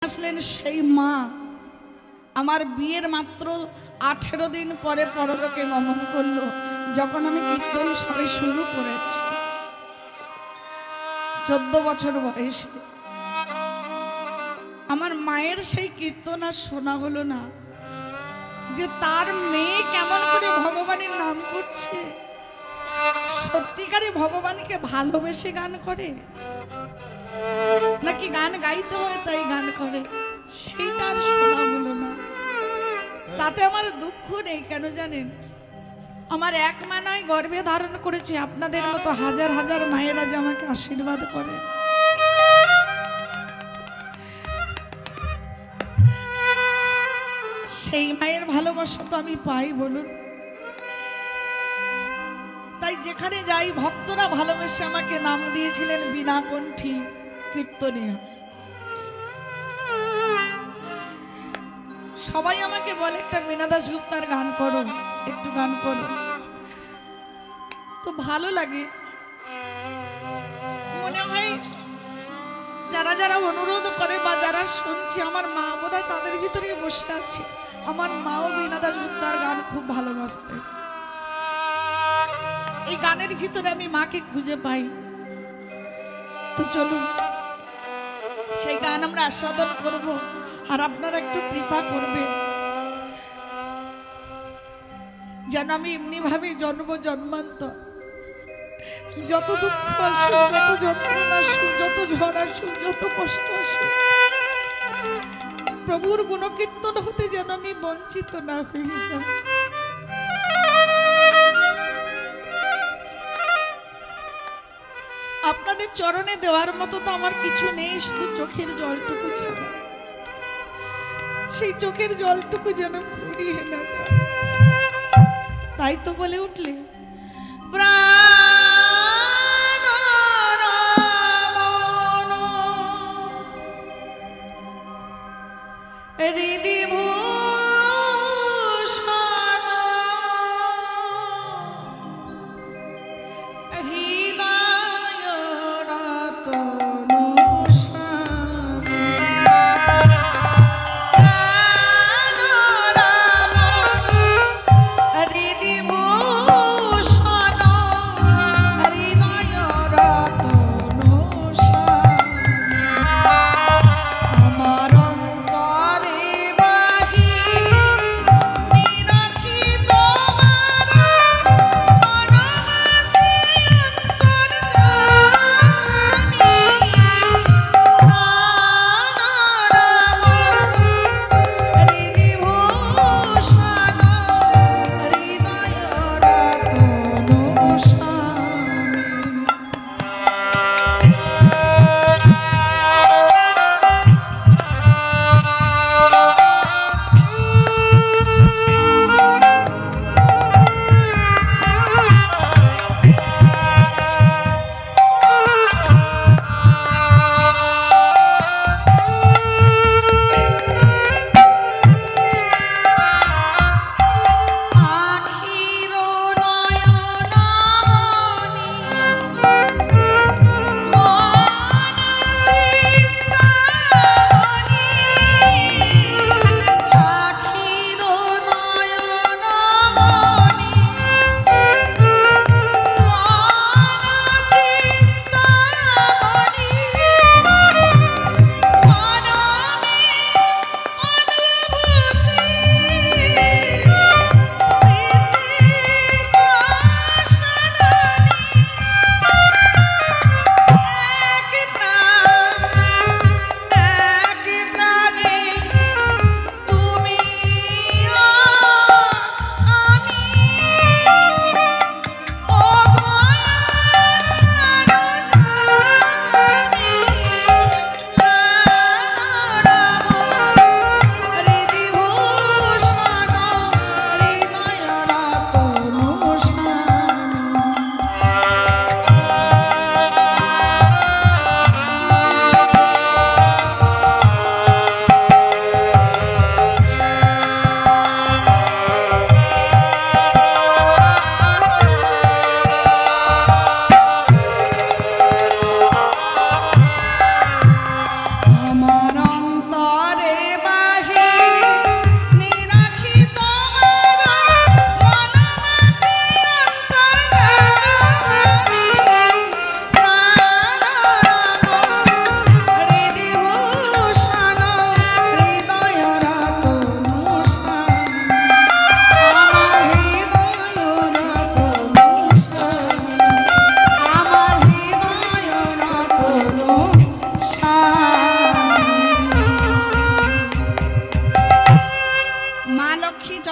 আসলেন সেই মা আমার বিয়ের মাত্র 18 দিন পরে পরলোকে গমন করলো। যখন আমি কীর্তন সবে শুরু করেছি 14 বছর বয়সে, আমার মায়ের সেই কীর্তন আর শোনা হলো না যে তার মেয়ে কেমন করে ভগবানের নাম করছে, সত্যিকারে ভগবানকে ভালোবেসে গান করে নাকি গান গাইতে হয় তাই গান করে, সেইটা আর শোনা হলো না। তাতে আমার দুঃখ নেই, কেন জানেন? আমার এক মা নয়, গর্ভে ধারণ করেছে আপনাদের মতো হাজার হাজার মায়েরা যে আমাকে আশীর্বাদ করে। সেই মায়ের ভালোবাসা তো আমি পাই, বলুন। তাই যেখানে যাই ভক্তরা ভালোবেসে আমাকে নাম দিয়েছিলেন বীণাকণ্ঠী কীর্তনিয়া। সবাই আমাকে বলে একটা বীণা দাশগুপ্তার গান করো, একটু গান করো, তো ভালো লাগে। মনে হয় যারা যারা অনুরোধ করে বা যারা শুনছি, আমার মা বোধহয় তাদের ভিতরে বসে আছে। আমার মাও বীণা দাশগুপ্তার গান খুব ভালোবাসতেন। এই গানের ভিতরে আমি মাকে খুঁজে পাই। তো চলুন সেই গান আমরা আস্বাদন করব, আর আপনারা একটু কৃপা করবেন যেন আমি এমনি ভাবে জন্ম জন্মান্তর যত দুঃখ আসুক, যত যন্ত্রণা আসুক, যত ঝড় আসুক, যত কষ্ট আসুক, প্রভুর গুণকীর্তন হতে যেন আমি বঞ্চিত না হয়ে যাই। আপনাদের চরণে দেওয়ার মতো তো আমার কিছু নেই, শুধু চোখের জলটুকু ছাড়া। সেই চোখের জলটুকু যেন ফুরিয়ে না যায়। তাই তো বলে উঠলে প্রাণ রামন হৃদি ভূষণ হৃদয় রতন আমার অন্তরে বাহিরে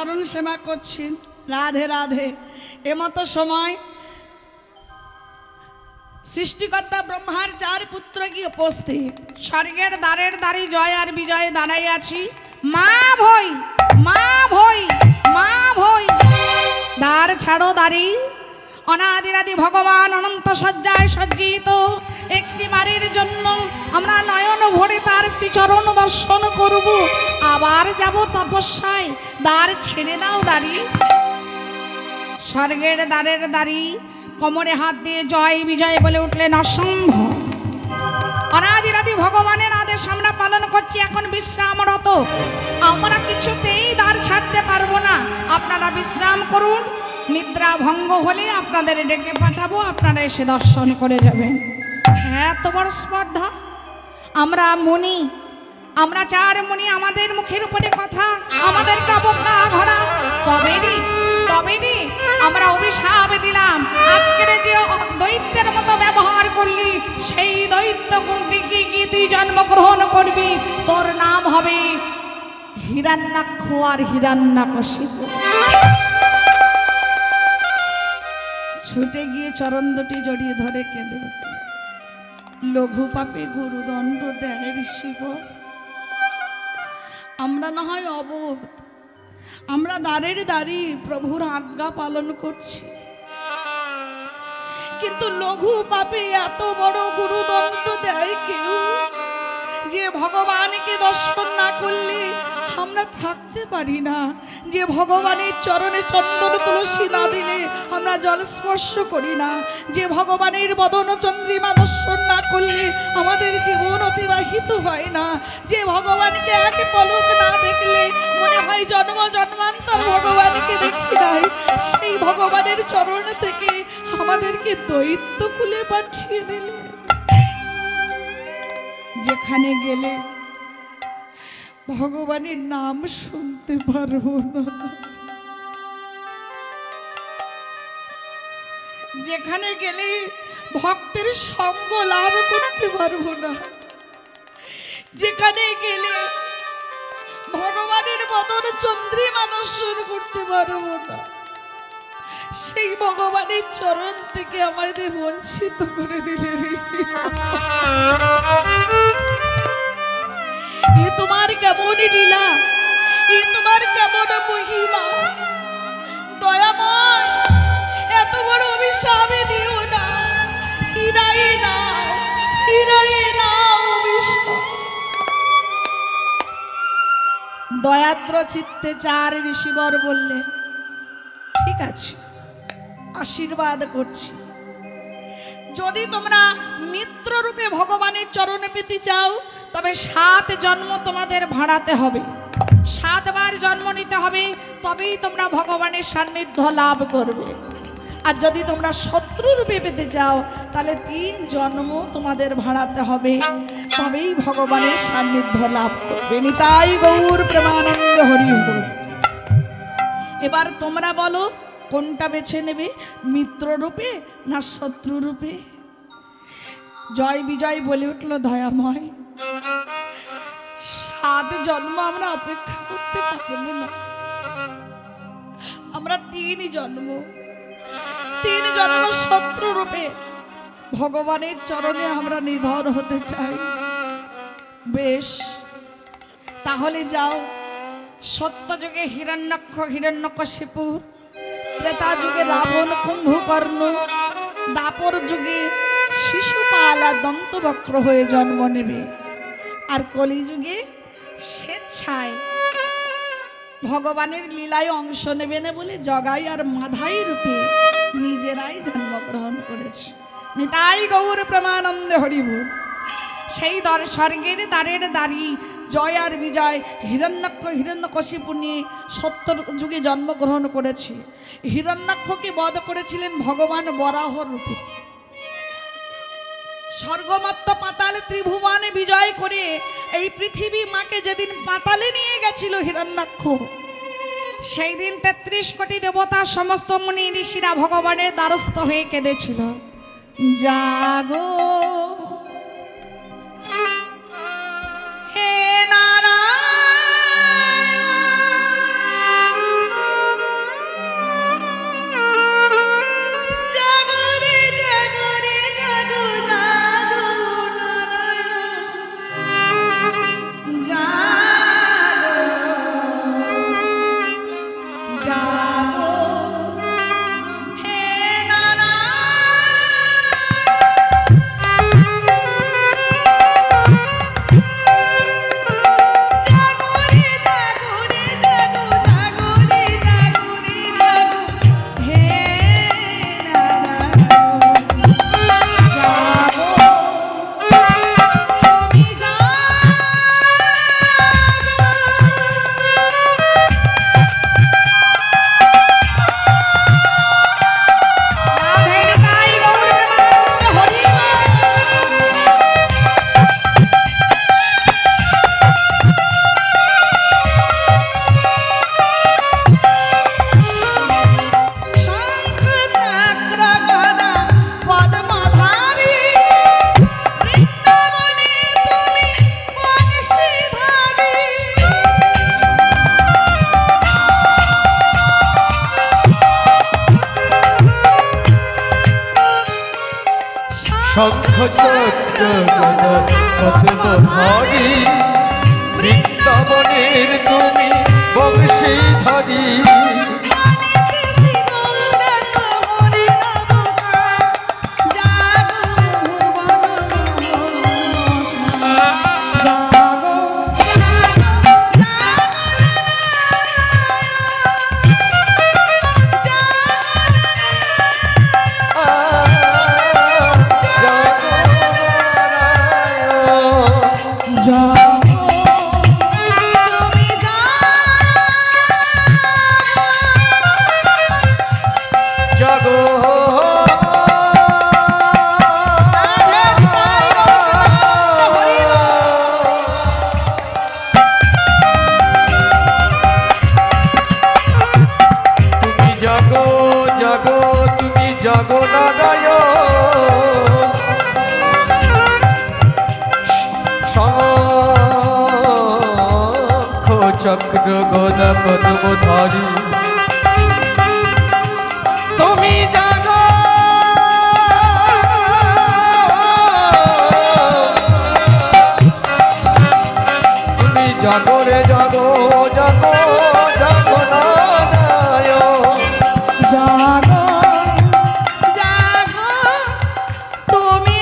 চরণ সেবা করছি। রাধে রাধে। এমতো সময় সৃষ্টিকর্তা ব্রহ্মার 4 পুত্র কি উপস্থিত। স্বর্গের দ্বারের দ্বারে জয় আর বিজয় দাঁড়াই আছি। মা ভই, মা ভই, মা ভই, দ্বার ছাড়ো দ্বারি। অনাদিরাদি ভগবান অনন্ত সজ্জায় সজ্জিত একটি বাড়ির জন্য আমরা নয়ন ভরে তার শ্রীচরণ দর্শন করব, আবার যাব তপস্যায়। দ্বার ছেড়ে দাও দ্বারি। স্বর্গের দ্বারের দ্বারি কোমরে হাত দিয়ে জয় বিজয় বলে উঠলেন অসম্ভব। অনাদিরাদি ভগবানের আদেশ আমরা পালন করছি, এখন বিশ্রামরত। আমরা কিছুতেই দ্বার ছাড়তে পারবো না, আপনারা বিশ্রাম করুন। নিদ্রা ভঙ্গ হলে আপনাদের ডেকে পাঠাবো, আপনারা এসে দর্শন করে যাবেন। এত বড় স্পর্ধা! আমরা মুনি, আমরা 4 মুনি, আমাদের মুখের উপরে কথা, আমাদেরকে অবজ্ঞা ঘরা। তবেই আমরা অভিশাপ দিলাম, আজকের যে দৈত্যের মতো ব্যবহার করলি সেই দৈত্য কুন্তিকে গিয়ে তুই জন্মগ্রহণ করবি, তোর নাম হবে হিরণ্যাক্ষ আর হিরণ্যকশিপু। ছুটে গিয়ে চরণ দুটি জড়িয়ে ধরে কেঁদে, লঘু পাপে গুরুদণ্ড দেয় ঋষিবর। আমরা না হয় অবোধ, আমরা দ্বারের দ্বারি প্রভুর আজ্ঞা পালন করছি, কিন্তু লঘু পাপে এত বড় গুরুদণ্ড দেয় কেউ, যে ভগবানকে দর্শন না করলে আমরা থাকতে পারি না, যে ভগবানের চরণে চন্দন তুলসী না দিলে আমরা জল স্পর্শ করি না, যে ভগবানের বদন চন্দ্রিমা দর্শন না করলে আমাদের জীবন অতিবাহিত হয় না, যে ভগবানকে এক পলক না দেখলে মনে হয় জন্ম জন্মান্তর ভগবানকে দেখি নাই, সেই ভগবানের চরণ থেকে আমাদেরকে দৈত্য কুলে পাঠিয়ে দিলে। যেখানে গেলে ভগবানের নাম শুনতে পারবো না, যেখানে গেলে ভক্তের সঙ্গ লাভ করতে পারবো না, যেখানে গেলে ভগবানের বদন চন্দ্রিমা দর্শন করতে পারবো না, সেই ভগবানের চরণ থেকে আমাদের বঞ্চিত করে দিলে। এ তোমার কেমন লীলা, এ তোমার কেমন মহিমা! দয়াময়, এত বড় অভিশাপ দিও না, ফিরাই নাও, ফিরাই নাও অভিশাপ। দয়াদ্র চিত্তে 4 ঋষিবর বললেন, ঠিক আছে, আশীর্বাদ করছি, যদি তোমরা মিত্র রূপে ভগবানের চরণে পেতে চাও তবে 7 জন্ম তোমাদের ভাড়াতে হবে, 7 বার জন্ম নিতে হবে, তবেই তোমরা ভগবানের সান্নিধ্য লাভ করবে। আর যদি তোমরা শত্রু রূপে পেতে চাও তাহলে 3 জন্ম তোমাদের ভাড়াতে হবে, তবেই ভগবানের সান্নিধ্য লাভ করবে। নিতাই গৌর প্রেমানন্দ হরি হরি। এবার তোমরা বলো কোনটা বেছে নেবে, মিত্র রূপে না শত্রু রূপে? জয় বিজয় বলে উঠল, দয়াময়, 7 জন্ম আমরা অপেক্ষা করতে পারবো না, আমরা 3 জন্ম শত্রু রূপে ভগবানের চরণে আমরা নিধন হতে চাই। বেশ, তাহলে যাও, সত্য যুগে হিরণ্যাক্ষ হিরণ্যকশিপু, ত্রেতা যুগে রাবণ কুম্ভকর্ণ, দাপর যুগে শিশুপাল আর দন্তবক্র হয়ে জন্ম নেবে, আর কলিযুগে স্বেচ্ছায় ভগবানের লীলায় অংশ নেবে না বলে জগাই আর মাধাই রূপে নিজেরাই জন্মগ্রহণ করেছে। নিতাই গৌর প্রেমানন্দ হরিবুল। সেই স্বর্গের দ্বারের দ্বারি জয় আর বিজয় হিরণ্যাক্ষ হিরণ্যকশিপু নিয়ে 70 যুগে জন্মগ্রহণ করেছে। হিরণ্যাক্ষকে বধ করেছিলেন ভগবান বরাহ রূপে। স্বর্গমত্ত পাতাল ত্রিভুবনে বিজয় করে এই পৃথিবী মাকে যেদিন পাতালে নিয়ে গেছিল হিরণ্যাক্ষ, সেই দিন 33 কোটি দেবতা সমস্ত মুনি ঋষিরা ভগবানের দ্বারস্থ হয়ে কেঁদেছিল, জাগো হে নারায়ণ, শঙ্খ চক্র গদা পদ্মধারী বৃন্দাবনের তুমি বংশীধারী চক্র গদা পদ্মধারী তুমি জাগো তুমি জাগো রে জাগো জাগো জাগো নারায়ণ জাগো জাগো তুমি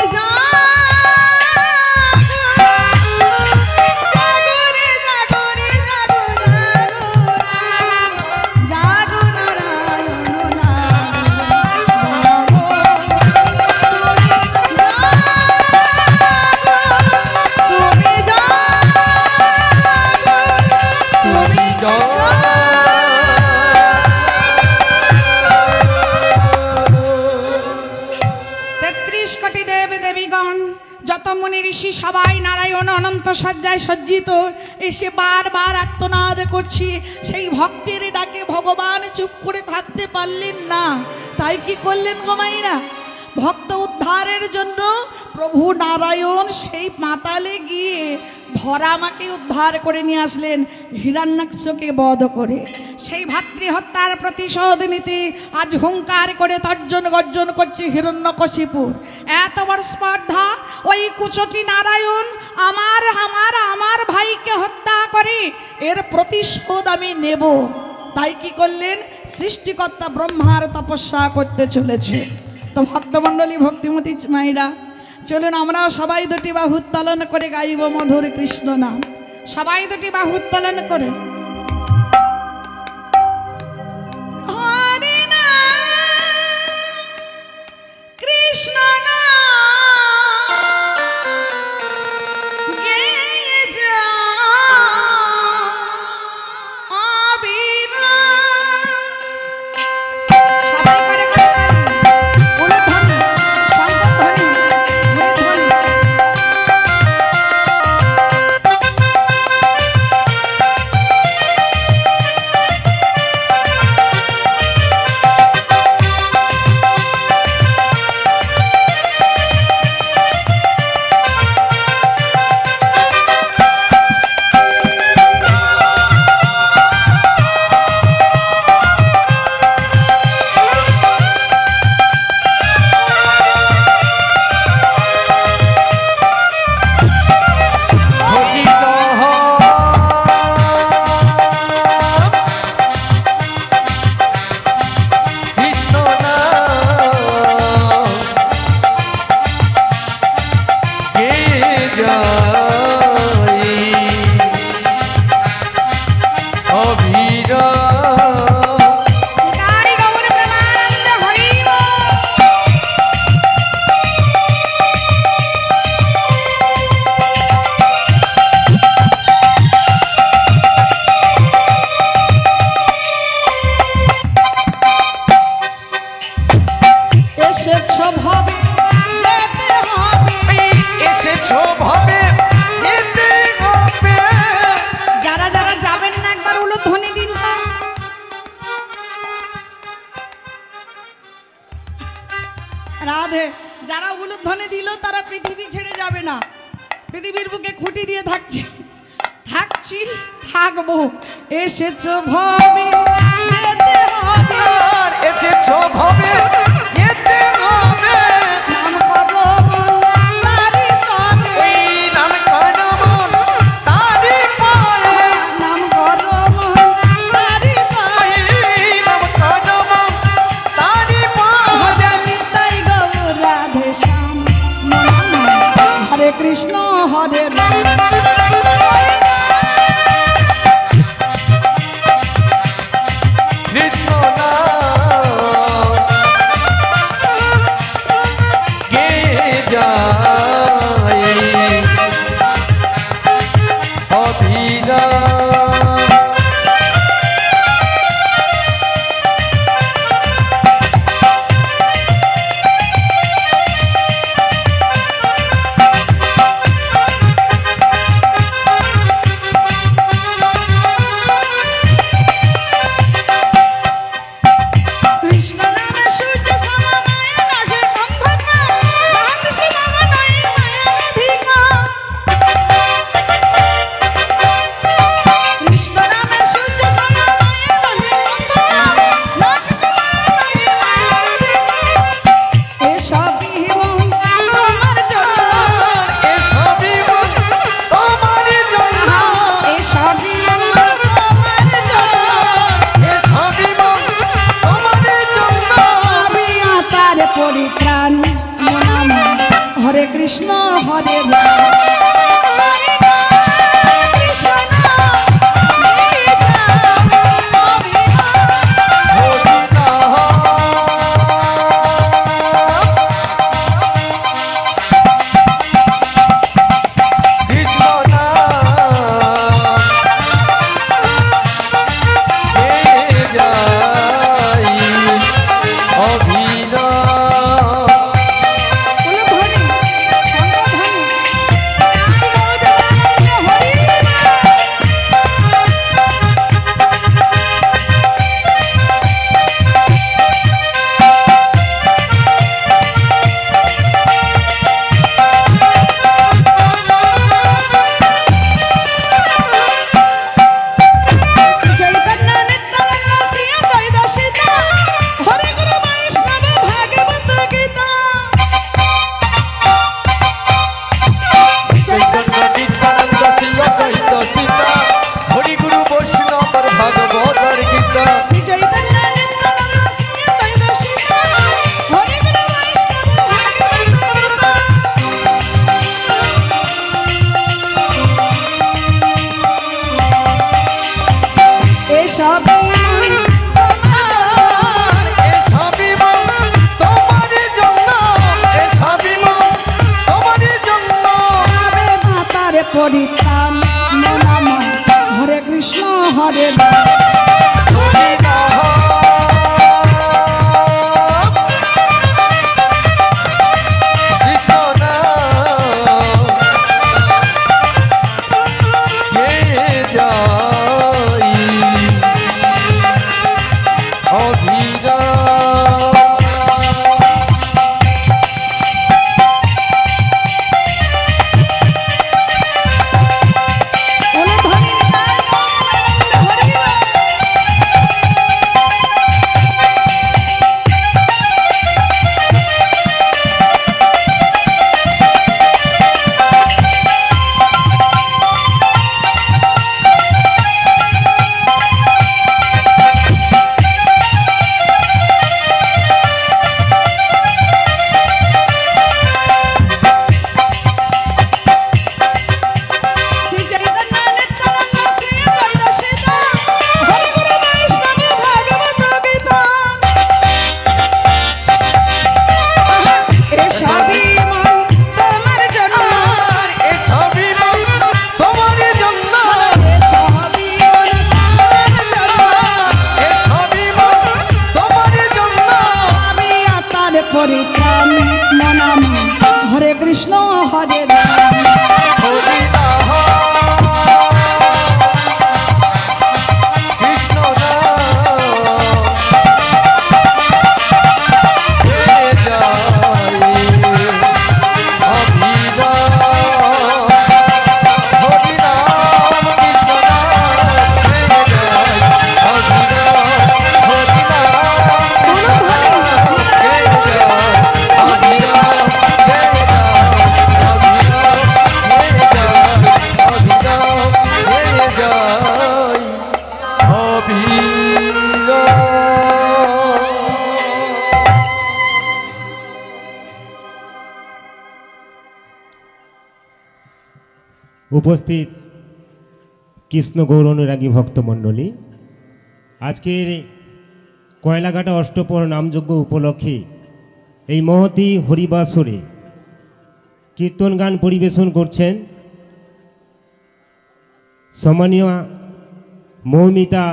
যত মুনি ঋষি সবাই নারায়ণ অনন্ত সজ্জায় সজ্জিত এসে বারবার আর্তনাদ করছি। সেই ভক্তের ডাকে ভগবান চুপ করে থাকতে পারলেন না, তাই কি করলেন গো মায়েরা? ভক্ত উদ্ধারের জন্য প্রভু নারায়ণ সেই পাতালে গিয়ে ধরামাকে উদ্ধার করে নিয়ে আসলেন হিরণ্যাক্ষকে বধ করে। সেই ভাতৃহত্যার প্রতিশোধ নিতে আজ হুঙ্কার করে তর্জন গর্জন করছে হিরণ্যকশিপুর। এত বড় স্পর্ধা! ওই কুচটি নারায়ণ আমার আমার আমার ভাইকে হত্যা করে, এর প্রতিশোধ আমি নেব। তাই কি করলেন? সৃষ্টিকর্তা ব্রহ্মার তপস্যা করতে চলেছে। তো ভক্তমণ্ডলী, ভক্তিমতী মায়েরা, চলুন আমরাও সবাই দুটি বাহু উত্তোলন করে গাইব মধুর কৃষ্ণ নাম। সবাই দুটি বাহু উত্তোলন করে হরে নাম কৃষ্ণ নাম গেয়ে যাও অবিরাম। সবাই করে উলুধ্বনি, শঙ্খধ্বনি, মৃদধ্বনি। রাধে, যারা উলুধ্বনি দিল তারা পৃথিবী ছেড়ে যাবে না, পৃথিবীর বুকে খুঁটি দিয়ে থাকছি থাকবো। এসেছো ভবে যেতে হবে, এসেছো ভবে যেতে হবে, নাম করো অভিনয় কৃষ্ণ নামে সূর্য সমা মায়া নাগে অন্ধকার রামকৃষ্ণ নাম নাই মায়া অধিকার কৃষ্ণ নামে সূর্য সমা মায়া নাগে অন্ধকার রামকৃষ্ণ নাম নাই মায়া অধিকার এসবই তোমার জন্য এসবই তোমার জন্য এসবই তোমার জন্য এসবই তোমার জন্য আমি তার পরিত্রাণ মনাম হরে কৃষ্ণ হরে রাম পরিত্রাণ মনাম হরে কৃষ্ণ হরে রাম পরিত্রাণ মনাম হরে কৃষ্ণ হরে রাম উপস্থিত কৃষ্ণ গৌর অনুরাগী ভক্তমণ্ডলী, আজকের কয়লাঘাটা অষ্টপর নামযজ্ঞ উপলক্ষে এই মহতী হরিবাসরে কীর্তন গান পরিবেশন করছেন সম্মানীয় মৌমিতা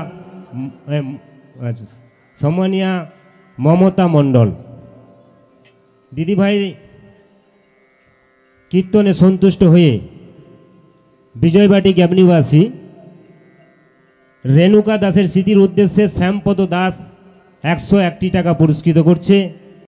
সম্মানীয় মমতা মণ্ডল দিদিভাই কীর্তনে সন্তুষ্ট হয়ে বিজয়বাটি গ্যাবনিবাসী রেণুকা দাসের স্মৃতির উদ্দেশ্যে শ্যামপদ দাস 101 টাকা পুরস্কৃত করছে।